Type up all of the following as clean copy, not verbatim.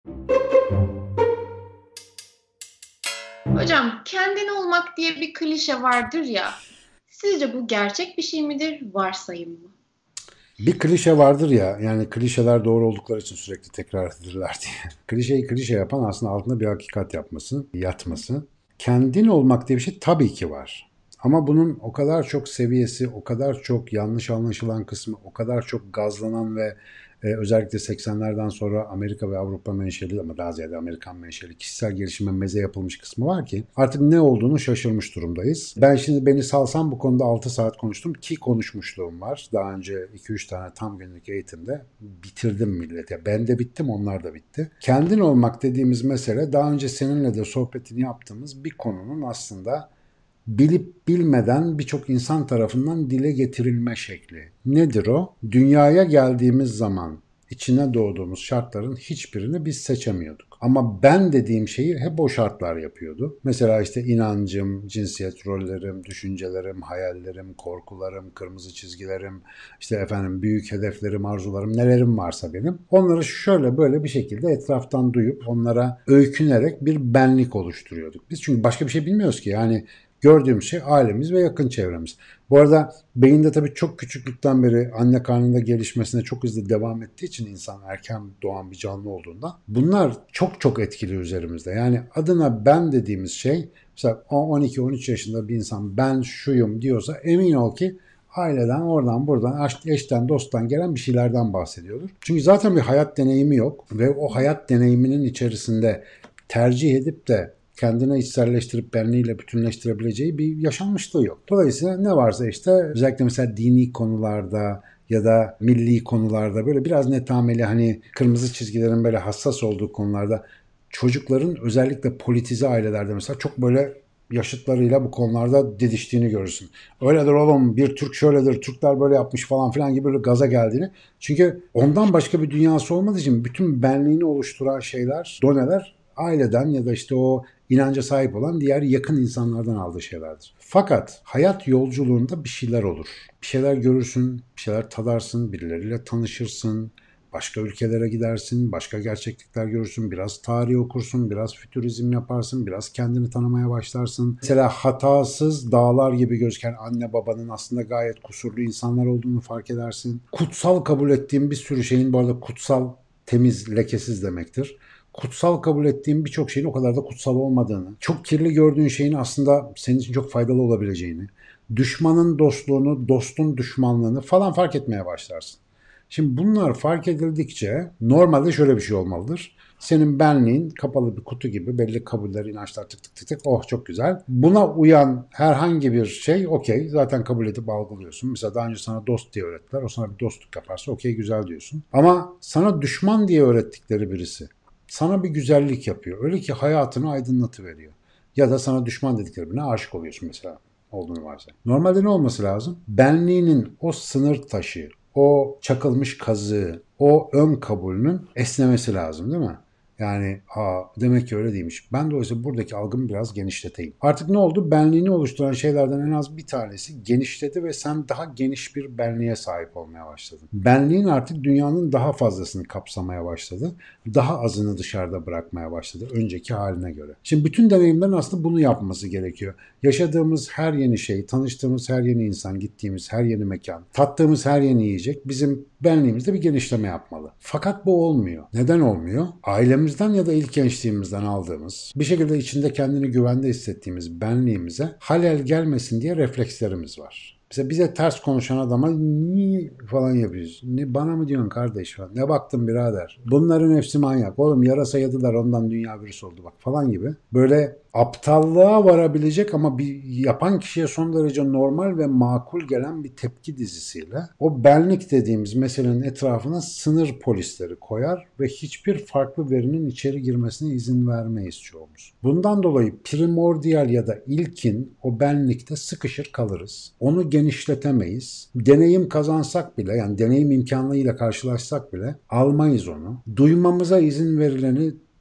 Hocam, kendin olmak diye bir klişe vardır ya. Sizce bu gerçek bir şey midir, varsayım mı? Bir klişe vardır ya, yani klişeler doğru oldukları için sürekli tekrar edilirler diye. Klişeyi klişe yapan aslında altında bir hakikat yatması. Kendin olmak diye bir şey tabii ki var. Ama bunun o kadar çok seviyesi, o kadar çok yanlış anlaşılan kısmı, o kadar çok gazlanan ve özellikle 80'lerden sonra Amerika ve Avrupa menşeli ama daha ziyade Amerikan menşeli kişisel gelişime meze yapılmış kısmı var ki artık ne olduğunu şaşırmış durumdayız. Ben şimdi beni salsam bu konuda 6 saat konuştum ki konuşmuşluğum var. Daha önce 2-3 tane tam günlük eğitimde bitirdim millete. Ben de bittim, onlar da bitti. Kendin olmak dediğimiz mesele daha önce seninle de sohbetini yaptığımız bir konunun aslında bilip bilmeden birçok insan tarafından dile getirilme şekli. Nedir o? Dünyaya geldiğimiz zaman içine doğduğumuz şartların hiçbirini biz seçemiyorduk. Ama ben dediğim şeyi hep o şartlar yapıyordu. Mesela işte inancım, cinsiyet rollerim, düşüncelerim, hayallerim, korkularım, kırmızı çizgilerim, işte efendim büyük hedeflerim, arzularım, nelerim varsa benim. Onları şöyle böyle bir şekilde etraftan duyup onlara öykünerek bir benlik oluşturuyorduk. Biz çünkü başka bir şey bilmiyoruz ki. Yani gördüğümüz şey ailemiz ve yakın çevremiz. Bu arada beyinde tabii çok küçüklükten beri anne karnında gelişmesine çok hızlı devam ettiği için insan erken doğan bir canlı olduğunda bunlar çok çok etkili üzerimizde. Yani adına ben dediğimiz şey mesela 12-13 yaşında bir insan ben şuyum diyorsa emin ol ki aileden oradan buradan eşten dosttan gelen bir şeylerden bahsediyordur. Çünkü zaten bir hayat deneyimi yok ve o hayat deneyiminin içerisinde tercih edip de kendine içselleştirip benliğiyle bütünleştirebileceği bir yaşanmışlığı yok. Dolayısıyla ne varsa işte özellikle mesela dini konularda ya da milli konularda böyle biraz netameli hani kırmızı çizgilerin böyle hassas olduğu konularda çocukların özellikle politize ailelerde mesela çok böyle yaşıtlarıyla bu konularda didiştiğini görürsün. Öyledir oğlum bir Türk şöyledir Türkler böyle yapmış falan filan gibi böyle gaza geldiğini. Çünkü ondan başka bir dünyası olmadığı için bütün benliğini oluşturan şeyler, doneler aileden ya da işte o inanca sahip olan diğer yakın insanlardan aldığı şeylerdir. Fakat hayat yolculuğunda bir şeyler olur. Bir şeyler görürsün, bir şeyler tadarsın, birileriyle tanışırsın, başka ülkelere gidersin, başka gerçeklikler görürsün, biraz tarih okursun, biraz fütürizm yaparsın, biraz kendini tanımaya başlarsın. Mesela hatasız dağlar gibi gözüken anne babanın aslında gayet kusurlu insanlar olduğunu fark edersin. Kutsal kabul ettiğim bir sürü şeyin, bu arada kutsal temiz, lekesiz demektir. Kutsal kabul ettiğin birçok şeyin o kadar da kutsal olmadığını, çok kirli gördüğün şeyin aslında senin için çok faydalı olabileceğini, düşmanın dostluğunu, dostun düşmanlığını falan fark etmeye başlarsın. Şimdi bunlar fark edildikçe normalde şöyle bir şey olmalıdır. Senin benliğin kapalı bir kutu gibi belli kabuller, inançlar tık tık tık tık oh çok güzel. Buna uyan herhangi bir şey okey zaten kabul edip algılıyorsun. Mesela daha önce sana dost diye öğrettiler. O sana bir dostluk yaparsa okey güzel diyorsun. Ama sana düşman diye öğrettikleri birisi sana bir güzellik yapıyor. Öyle ki hayatını aydınlatıveriyor. Ya da sana düşman dedikleri birine aşık oluyorsun mesela olduğunu varsa. Normalde ne olması lazım? Benliğinin o sınır taşı, o çakılmış kazığı, o ön kabulünün esnemesi lazım değil mi? Yani demek ki öyle değilmiş. Ben de oysa buradaki algımı biraz genişleteyim. Artık ne oldu? Benliğini oluşturan şeylerden en az bir tanesi genişledi ve sen daha geniş bir benliğe sahip olmaya başladın. Benliğin artık dünyanın daha fazlasını kapsamaya başladı. Daha azını dışarıda bırakmaya başladı önceki haline göre. Şimdi bütün deneyimlerin aslında bunu yapması gerekiyor. Yaşadığımız her yeni şey, tanıştığımız her yeni insan, gittiğimiz her yeni mekan, tattığımız her yeni yiyecek bizim benliğimizde bir genişleme yapmalı. Fakat bu olmuyor. Neden olmuyor? Ailemizden ya da ilk gençliğimizden aldığımız, bir şekilde içinde kendini güvende hissettiğimiz benliğimize halel gelmesin diye reflekslerimiz var. Mesela bize ters konuşan adama niye falan yapıyoruz. Ne, bana mı diyorsun kardeş falan. Ne baktın birader. Bunların hepsi manyak. Oğlum yarasa yediler ondan dünya virüs oldu bak falan gibi. Böyle aptallığa varabilecek ama bir yapan kişiye son derece normal ve makul gelen bir tepki dizisiyle o benlik dediğimiz meselenin etrafına sınır polisleri koyar ve hiçbir farklı verinin içeri girmesine izin vermeyiz çoğumuz. Bundan dolayı primordial ya da ilkin o benlikte sıkışır kalırız. Onu genişletemeyiz. Deneyim kazansak bile yani deneyim imkanlarıyla karşılaşsak bile almayız onu. Duymamıza izin verileni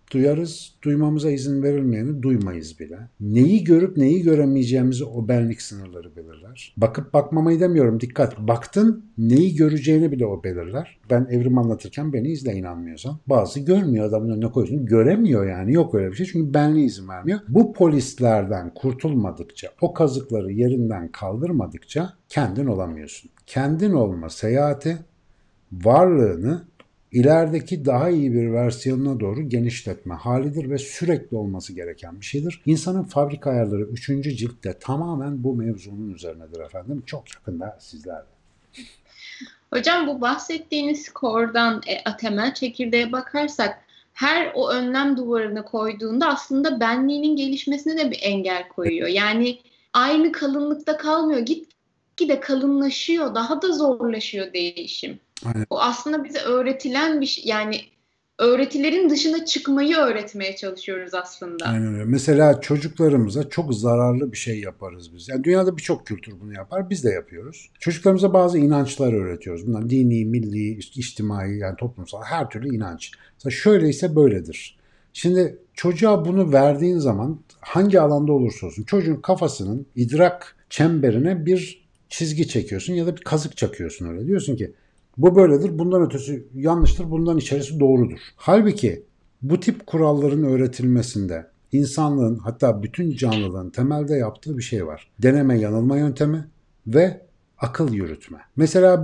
Duyarız, duymamıza izin verilmeyeni duymayız bile. Neyi görüp neyi göremeyeceğimizi o benlik sınırları belirler. Bakıp bakmamayı demiyorum, dikkat. Baktın, neyi göreceğini bile o belirler. Ben evrim anlatırken beni izle inanmıyorsan. Bazı görmüyor, adamın önüne koyuyorsun. Göremiyor yani, yok öyle bir şey. Çünkü benliği izin vermiyor. Bu polislerden kurtulmadıkça, o kazıkları yerinden kaldırmadıkça kendin olamıyorsun. Kendin olma seyahati varlığını ilerideki daha iyi bir versiyonuna doğru genişletme halidir ve sürekli olması gereken bir şeydir. İnsanın Fabrika Ayarları 3. ciltte tamamen bu mevzunun üzerinedir efendim. Çok yakında sizlerle. Hocam bu bahsettiğiniz skordan temel çekirdeğe bakarsak her o önlem duvarını koyduğunda aslında benliğinin gelişmesine de bir engel koyuyor. Yani aynı kalınlıkta kalmıyor. Gitgide kalınlaşıyor. Daha da zorlaşıyor değişim. Aynen. O aslında bize öğretilen bir şey. Yani öğretilerin dışına çıkmayı öğretmeye çalışıyoruz aslında. Aynen öyle. Mesela çocuklarımıza çok zararlı bir şey yaparız biz. Yani dünyada birçok kültür bunu yapar. Biz de yapıyoruz. Çocuklarımıza bazı inançlar öğretiyoruz. Bunlar dini, milli, içtimai, yani toplumsal her türlü inanç. Mesela şöyleyse böyledir. Şimdi çocuğa bunu verdiğin zaman hangi alanda olursa olsun çocuğun kafasının idrak çemberine bir çizgi çekiyorsun ya da bir kazık çakıyorsun öyle. Diyorsun ki bu böyledir, bundan ötesi yanlıştır, bundan içerisi doğrudur. Halbuki bu tip kuralların öğretilmesinde insanlığın, hatta bütün canlılığın temelde yaptığı bir şey var. Deneme yanılma yöntemi ve akıl yürütme. Mesela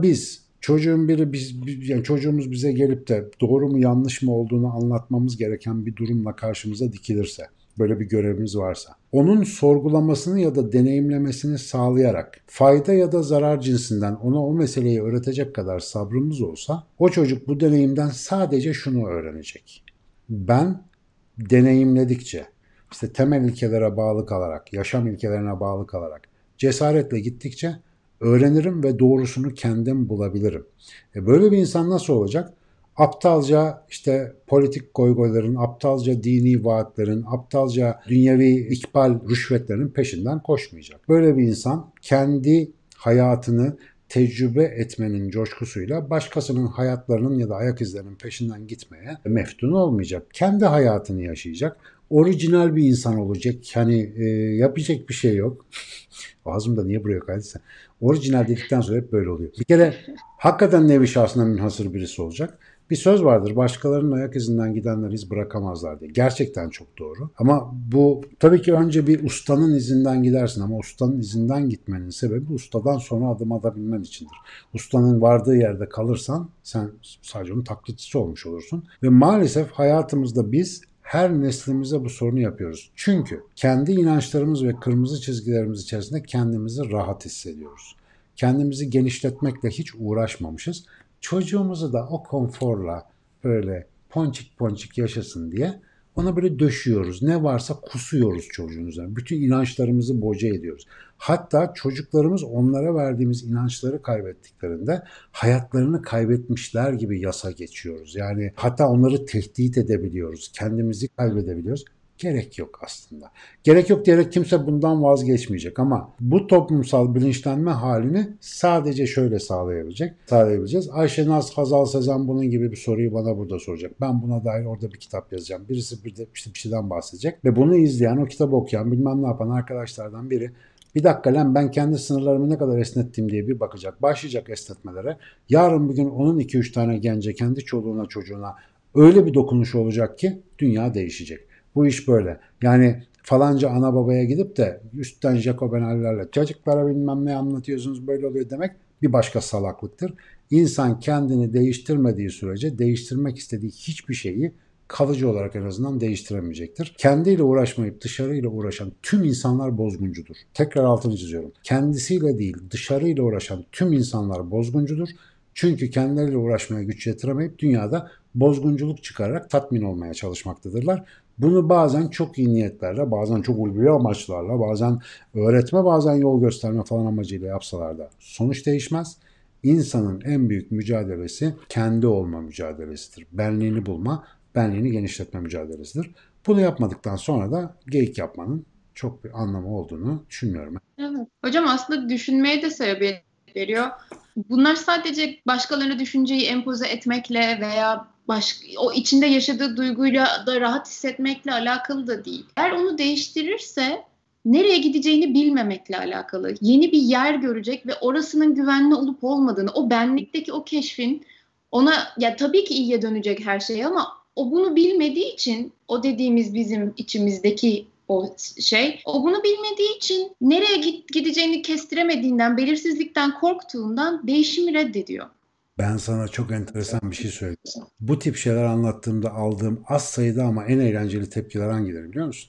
yani çocuğumuz bize gelip de doğru mu yanlış mı olduğunu anlatmamız gereken bir durumla karşımıza dikilirse, böyle bir görevimiz varsa, onun sorgulamasını ya da deneyimlemesini sağlayarak fayda ya da zarar cinsinden ona o meseleyi öğretecek kadar sabrımız olsa, o çocuk bu deneyimden sadece şunu öğrenecek: ben deneyimledikçe, işte temel ilkelere bağlı kalarak, yaşam ilkelerine bağlı kalarak, cesaretle gittikçe öğrenirim ve doğrusunu kendim bulabilirim. Böyle bir insan nasıl olacak? Aptalca işte politik goygoyların, aptalca dini vaatlerin, aptalca dünyevi ikbal rüşvetlerin peşinden koşmayacak. Böyle bir insan kendi hayatını tecrübe etmenin coşkusuyla başkasının hayatlarının ya da ayak izlerinin peşinden gitmeye meftun olmayacak. Kendi hayatını yaşayacak. Orijinal bir insan olacak. Hani yapacak bir şey yok. Ağzımda niye buraya kaydıysa. Orijinal dedikten sonra hep böyle oluyor. Bir kere hakikaten nevi şahsına münhasır birisi olacak. Bir söz vardır: başkalarının ayak izinden gidenler iz bırakamazlar diye. Gerçekten çok doğru. Ama bu tabii ki önce bir ustanın izinden gidersin, ama ustanın izinden gitmenin sebebi ustadan sonra adım atabilmen içindir. Ustanın vardığı yerde kalırsan sen sadece onun taklitçisi olmuş olursun. Ve maalesef hayatımızda biz her neslimize bu sorunu yapıyoruz. Çünkü kendi inançlarımız ve kırmızı çizgilerimiz içerisinde kendimizi rahat hissediyoruz. Kendimizi genişletmekle hiç uğraşmamışız. Çocuğumuzu da o konforla böyle ponçik ponçik yaşasın diye ona böyle döşüyoruz. Ne varsa kusuyoruz çocuğun üzerine. Bütün inançlarımızı boca ediyoruz. Hatta çocuklarımız onlara verdiğimiz inançları kaybettiklerinde hayatlarını kaybetmişler gibi yasa geçiyoruz. Yani hatta onları tehdit edebiliyoruz. Kendimizi kaybedebiliyoruz. Gerek yok aslında. Gerek yok diyerek kimse bundan vazgeçmeyecek, ama bu toplumsal bilinçlenme halini sadece şöyle sağlayabileceğiz. Ayşe Naz, Hazal Sezen bunun gibi bir soruyu bana burada soracak. Ben buna dair orada bir kitap yazacağım. Birisi bir de işte bir şeyden bahsedecek ve bunu izleyen, o kitabı okuyan, bilmem ne yapan arkadaşlardan biri bir dakika lan, ben kendi sınırlarımı ne kadar esnettim diye bir bakacak. Başlayacak esnetmelere. Yarın bir gün onun 2-3 tane gence, kendi çoluğuna çocuğuna öyle bir dokunuş olacak ki dünya değişecek. Bu iş böyle. Yani falanca ana babaya gidip de üstten Jacobenallerle çocuklara bilmem ne anlatıyorsunuz böyle oluyor demek bir başka salaklıktır. İnsan kendini değiştirmediği sürece değiştirmek istediği hiçbir şeyi kalıcı olarak en azından değiştiremeyecektir. Kendiyle uğraşmayıp dışarıyla uğraşan tüm insanlar bozguncudur. Tekrar altını çiziyorum. Kendisiyle değil, dışarıyla uğraşan tüm insanlar bozguncudur. Çünkü kendileriyle uğraşmaya güç yetiremeyip dünyada bozgunculuk çıkararak tatmin olmaya çalışmaktadırlar. Bunu bazen çok iyi niyetlerle, bazen çok ulvi amaçlarla, bazen öğretme, bazen yol gösterme falan amacıyla yapsalar da sonuç değişmez. İnsanın en büyük mücadelesi kendi olma mücadelesidir. Benliğini bulma, benliğini genişletme mücadelesidir. Bunu yapmadıktan sonra da geyik yapmanın çok bir anlamı olduğunu düşünmüyorum. Evet. Hocam aslında düşünmeye de sebebiyet veriyor. Bunlar sadece başkalarına düşünceyi empoze etmekle veya o içinde yaşadığı duyguyla da rahat hissetmekle alakalı da değil. Eğer onu değiştirirse nereye gideceğini bilmemekle alakalı. Yeni bir yer görecek ve orasının güvenli olup olmadığını, o benlikteki o keşfin ona, ya tabii ki iyiye dönecek her şey ama o bunu bilmediği için, o dediğimiz bizim içimizdeki o şey, o bunu bilmediği için nereye gideceğini kestiremediğinden, belirsizlikten korktuğundan değişimi reddediyor. Ben sana çok enteresan bir şey söyleyeyim. Bu tip şeyler anlattığımda aldığım az sayıda ama en eğlenceli tepkiler hangileri biliyor musun?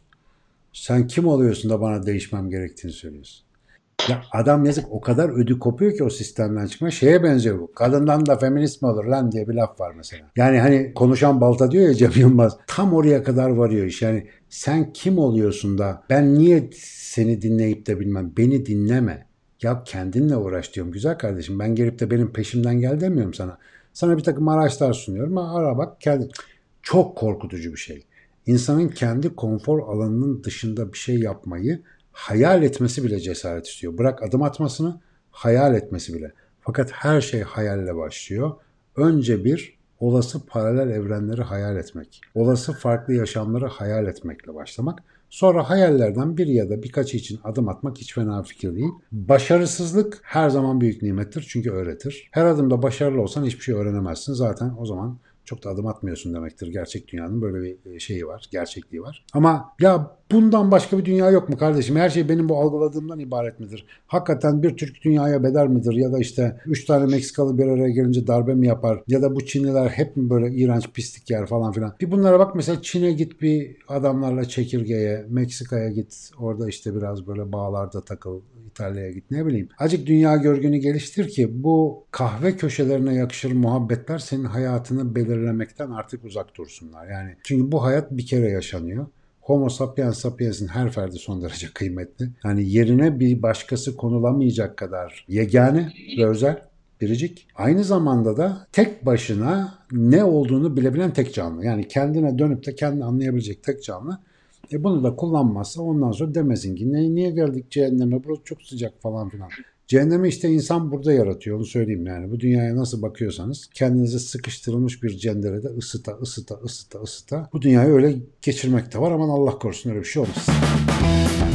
Sen kim oluyorsun da bana değişmem gerektiğini söylüyorsun. Ya adam yazık o kadar ödü kopuyor ki o sistemden çıkma. Şeye benziyor bu. Kadından da feminist mi olur lan diye bir laf var mesela. Yani hani konuşan balta diyor ya Cem Yılmaz. Tam oraya kadar varıyor iş. Yani sen kim oluyorsun da ben niye seni dinleyip de bilmem. Beni dinleme. Ya kendinle uğraş diyorum güzel kardeşim. Ben gelip de benim peşimden gel demiyorum sana. Sana bir takım araçlar sunuyorum. Ara bak kendi. Çok korkutucu bir şey. İnsanın kendi konfor alanının dışında bir şey yapmayı hayal etmesi bile cesaret istiyor. Bırak adım atmasını, hayal etmesi bile. Fakat her şey hayalle başlıyor. Önce bir olası paralel evrenleri hayal etmek. Olası farklı yaşamları hayal etmekle başlamak. Sonra hayallerden bir ya da birkaçı için adım atmak hiç fena fikir değil. Başarısızlık her zaman büyük nimettir çünkü öğretir. Her adımda başarılı olsan hiçbir şey öğrenemezsin. Zaten o zaman çok da adım atmıyorsun demektir. Gerçek dünyanın böyle bir şeyi var, gerçekliği var. Ama ya bundan başka bir dünya yok mu kardeşim? Her şey benim bu algıladığımdan ibaret midir? Hakikaten bir Türk dünyaya bedel midir? Ya da işte 3 tane Meksikalı bir araya gelince darbe mi yapar? Ya da bu Çinliler hep mi böyle iğrenç pislik yer falan filan? Bir bunlara bak mesela Çin'e git bir adamlarla çekirgeye, Meksika'ya git orada işte biraz böyle bağlarda takıl, İtalya'ya git ne bileyim. Acık dünya görgünü geliştir ki bu kahve köşelerine yakışır muhabbetler senin hayatını belirlemekten artık uzak dursunlar. Yani çünkü bu hayat bir kere yaşanıyor. Homo sapiens sapiens'in her ferdi son derece kıymetli. Yani yerine bir başkası konulamayacak kadar yegane ve özel, biricik. Aynı zamanda da tek başına ne olduğunu bilebilen tek canlı. Yani kendine dönüp de kendini anlayabilecek tek canlı. Bunu da kullanmazsa ondan sonra demesin ki niye geldik cehenneme burası çok sıcak falan filan. Cehennemi işte insan burada yaratıyor onu söyleyeyim yani. Bu dünyaya nasıl bakıyorsanız kendinizi sıkıştırılmış bir cenderede ısıta. Bu dünyayı öyle geçirmek de var aman Allah korusun öyle bir şey olmasın.